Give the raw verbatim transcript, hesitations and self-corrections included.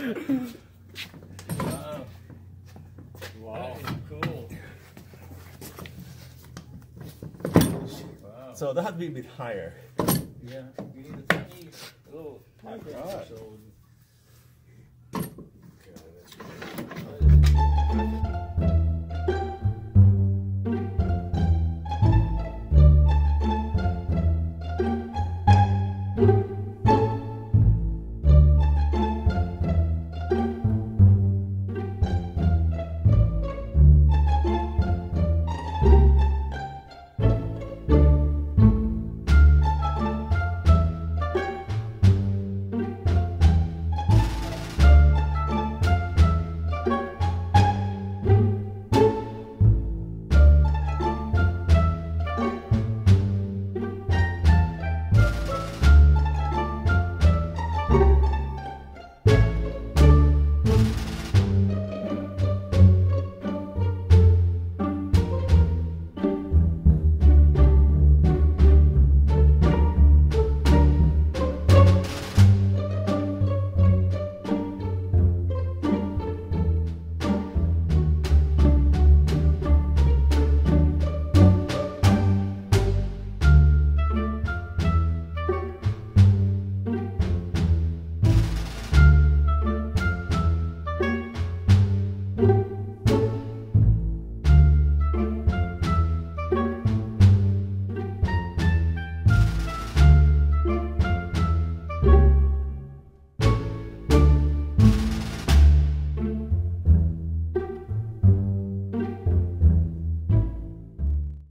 Wow. Wow. That is cool. Wow. So that had to be a bit higher. Yeah, you need a tiny little package so